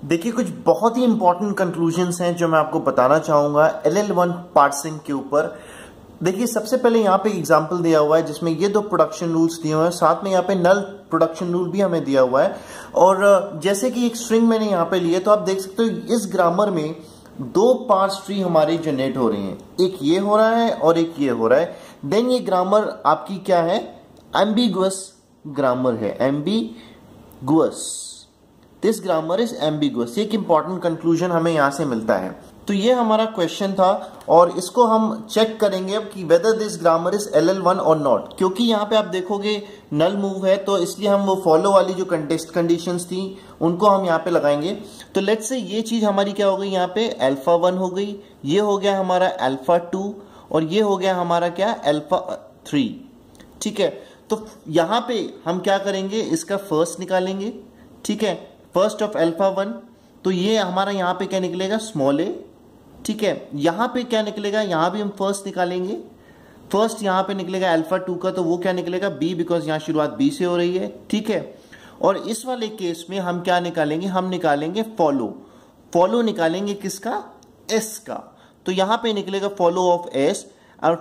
देखिए कुछ बहुत ही इंपॉर्टेंट कंक्लूजन्स हैं जो मैं आपको बताना चाहूंगा LL1 पार्सिंग के ऊपर। देखिए सबसे पहले यहाँ पे एग्जांपल दिया हुआ है जिसमें ये दो प्रोडक्शन रूल्स दिए हुए हैं, साथ में यहाँ पे नल प्रोडक्शन रूल भी हमें दिया हुआ है। और जैसे कि एक स्ट्रिंग मैंने यहाँ पे लिए तो आप देख सकते हो इस ग्रामर में दो पार्स ट्री हमारे जनरेट हो रहे हैं, एक ये हो रहा है और एक ये हो रहा है। देन ये ग्रामर आपकी क्या है, एम्बिगुअस ग्रामर है, ambiguous, this grammar is ambiguous. एक इंपॉर्टेंट कंक्लूजन हमें यहां से मिलता है। तो ये हमारा क्वेश्चन था और इसको हम चेक करेंगे अब कि whether this grammar is LL1 और नॉट, क्योंकि यहाँ पे आप देखोगे नल मूव है तो इसलिए हम वो फॉलो वाली जो कंटेस्ट कंडीशंस थी उनको हम यहाँ पे लगाएंगे। तो लेट्स से ये चीज हमारी क्या हो गई, यहाँ पे α1 हो गई, ये हो गया हमारा α2 और ये हो गया हमारा क्या α3। ठीक है, तो यहाँ पे हम क्या करेंगे, इसका फर्स्ट निकालेंगे। ठीक है, फर्स्ट ऑफ α1, तो ये हमारा यहाँ पे क्या निकलेगा, स्मॉल a। ठीक है, यहाँ पे क्या निकलेगा, यहाँ भी हम फर्स्ट निकालेंगे। फर्स्ट यहाँ पे निकलेगा α2 का, तो वो क्या निकलेगा b, बिकॉज यहाँ शुरुआत b से हो रही है। ठीक है, और इस वाले केस में हम क्या निकालेंगे, हम निकालेंगे फॉलो। फॉलो निकालेंगे किसका, s का। तो यहाँ पे निकलेगा फॉलो ऑफ s और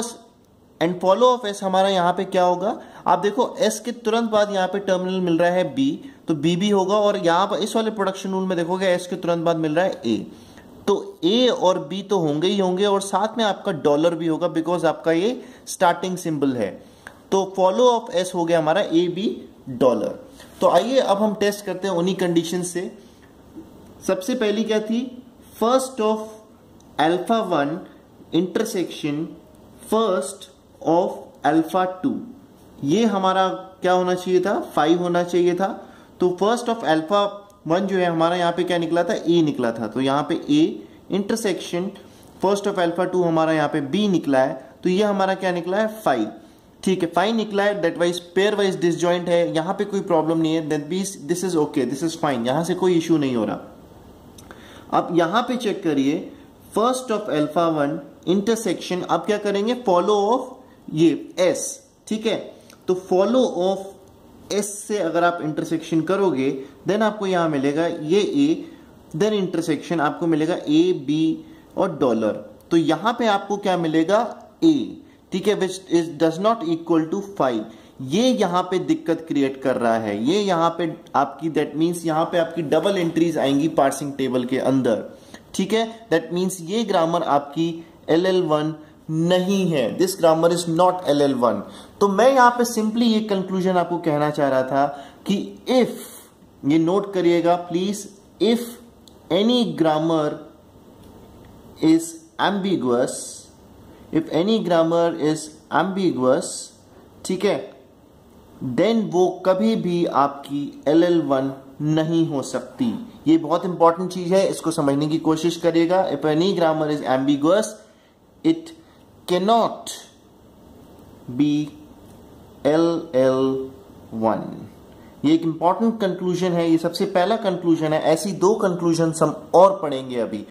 फॉलो ऑफ s हमारा यहाँ पे क्या होगा, आप देखो s के तुरंत बाद यहाँ पे टर्मिनल मिल रहा है b, तो b भी होगा। और यहाँ पर इस वाले प्रोडक्शन रूल में देखोगे s के तुरंत बाद मिल रहा है a, तो a और b तो होंगे ही होंगे और साथ में आपका डॉलर भी होगा बिकॉज आपका ये स्टार्टिंग सिंबल है। तो फॉलो ऑफ s हो गया हमारा a b डॉलर। तो आइए अब हम टेस्ट करते हैं उन्हीं कंडीशन से। सबसे पहली क्या थी, first of α1 intersection first of α2, ये हमारा क्या होना चाहिए था, 5 होना चाहिए था। तो फर्स्ट ऑफ α1 जो है हमारा यहाँ पे क्या निकला था, a निकला था, तो यहाँ पे a इंटरसेक्शन फर्स्ट ऑफ α2 हमारा यहाँ पे b निकला है, तो ये हमारा क्या निकला है, 5। ठीक है, 5 निकला है, that wise pair wise disjoint है, यहाँ पे कोई प्रॉब्लम नहीं है, that means this is okay, this is fine, यहाँ से कोई इशू नहीं हो रहा। अब यहाँ पे चेक करिए, फर्स्ट ऑफ α1 इंटरसेक्शन, अब क्या करेंगे, फॉलो ऑफ ये s। ठीक है, तो फॉलो ऑफ s से अगर आप इंटरसेक्शन करोगे देन आपको यहां मिलेगा ये a, देन इंटरसेक्शन आपको मिलेगा a b और डॉलर। तो यहां पे आपको क्या मिलेगा, a। ठीक है, which is does not equal to 5। ये यहां पे दिक्कत क्रिएट कर रहा है, ये यहां पे आपकी, दैट मींस यहां पे आपकी डबल एंट्रीज आएंगी पार्सिंग टेबल के अंदर। ठीक है, दैट मींस ये ग्रामर आपकी LL1 नहीं है, this grammar is not LL1। तो मैं यहां पे सिंपली ये कंक्लूजन आपको कहना चाह रहा था कि इफ, ये नोट करिएगा please, if any grammar is ambiguous, if any grammar is ambiguous, ठीक है, देन वो कभी भी आपकी LL1 नहीं हो सकती। ये बहुत इंपॉर्टेंट चीज है, इसको समझने की कोशिश करिएगा। If any grammar is ambiguous it cannot be LL1। ये एक इंपॉर्टेंट कंक्लूजन है, ये सबसे पहला कंक्लूजन है। ऐसी दो कंक्लूजन हम और पढ़ेंगे अभी।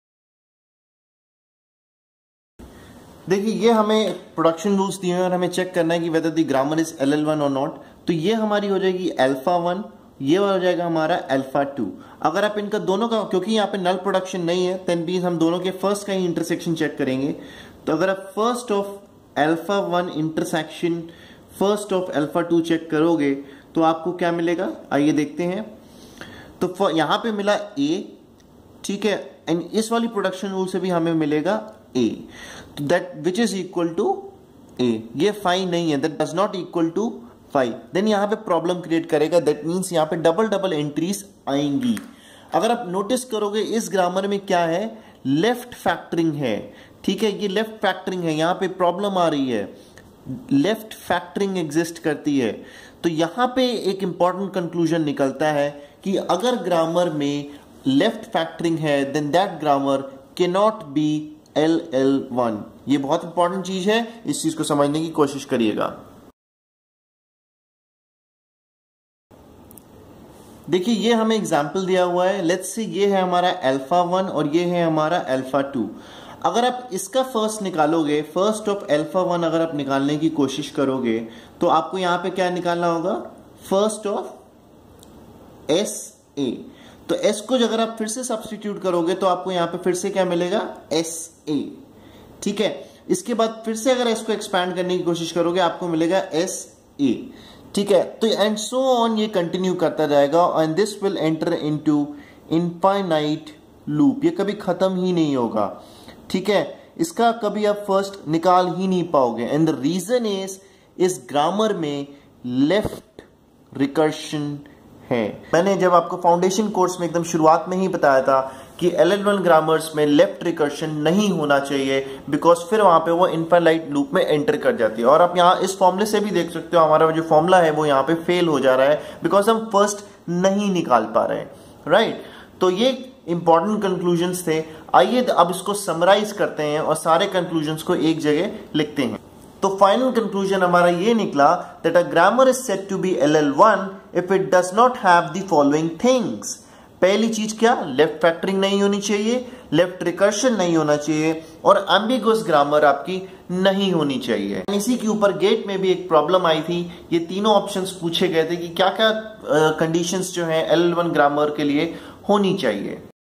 देखिए ये हमें प्रोडक्शन रूल्स दिए हैं और हमें चेक करना है कि whether the grammar is LL1 और नॉट। तो ये हमारी हो जाएगी α1, ये हो जाएगा हमारा α2। अगर आप इनका दोनों का, क्योंकि यहाँ पे नल प्रोडक्शन नहीं है, देन भी हम दोनों के फर्स्ट का ही इंटरसेक्शन चेक करेंगे। तो अगर आप first of α1 intersection first of α2 check करोगे तो आपको क्या मिलेगा, आइए देखते हैं। तो यहां पे मिला a, ठीक है, एंड इस वाली प्रोडक्शन रूल से भी हमें मिलेगा a, तो that which is equal to a। ये 5 नहीं है, that does not equal to 5। Then यहां पे प्रॉब्लम क्रिएट करेगा, दैट मींस यहां पे डबल एंट्रीज आएंगी। अगर आप नोटिस करोगे इस ग्रामर में क्या है, लेफ्ट फैक्टरिंग है। ठीक है, ये लेफ्ट फैक्टरिंग है, यहां पे प्रॉब्लम आ रही है, लेफ्ट फैक्टरिंग एग्जिस्ट करती है। तो यहां पे एक इंपॉर्टेंट कंक्लूजन निकलता है कि अगर ग्रामर में लेफ्ट फैक्टरिंग है then that grammar can not be LL1। ये बहुत इंपॉर्टेंट चीज है, इस चीज को समझने की कोशिश करिएगा। देखिए ये हमें एग्जाम्पल दिया हुआ है, लेट्स से ये है हमारा α1 और ये है हमारा α2। अगर आप इसका फर्स्ट निकालोगे, फर्स्ट ऑफ α1 अगर आप निकालने की कोशिश करोगे तो आपको यहां पे क्या निकालना होगा, फर्स्ट ऑफ SA। तो एस को अगर आप फिर से सब्स्टिट्यूट करोगे तो आपको यहां पे फिर से क्या मिलेगा, एस ए। ठीक है, इसके बाद फिर से अगर एस को एक्सपैंड करने की कोशिश करोगे आपको मिलेगा एस ए। ठीक है, तो एंड सो ऑन ये कंटिन्यू करता जाएगा and this will enter into infinite loop, ये कभी खत्म ही नहीं होगा। ठीक है, इसका कभी आप फर्स्ट निकाल ही नहीं पाओगे एंड द रीजन इस ग्रामर में लेफ्ट रिकर्शन है। मैंने जब आपको फाउंडेशन कोर्स में एकदम शुरुआत में ही बताया था कि LL1 ग्रामर्स में लेफ्ट रिकर्शन नहीं होना चाहिए, बिकॉज फिर वहां पे वो इनफाइनाइट लूप में एंटर कर जाती है। और आप यहाँ इस फॉर्मूले से भी देख सकते हो हमारा जो फॉर्मूला है वो यहाँ पे फेल हो जा रहा है बिकॉज हम फर्स्ट नहीं निकाल पा रहे हैं, राइट। तो ये इंपॉर्टेंट कंक्लूजन्स थे। आइए अब इसको समराइज करते हैं और सारे कंक्लूजन्स को एक जगह लिखते हैं। तो फाइनल कंक्लूजन हमारा ये निकला that a grammar is said to be LL1 if it does not have the following things. पहली चीज क्या, लेफ्ट फैक्टरिंग नहीं होनी चाहिए, लेफ्ट रिकर्शन नहीं होना चाहिए और एम्बिगुअस ग्रामर आपकी नहीं होनी चाहिए। इसी के ऊपर गेट में भी एक प्रॉब्लम आई थी, ये तीनों ऑप्शंस पूछे गए थे कि क्या क्या कंडीशंस जो है LL1 ग्रामर के लिए होनी चाहिए।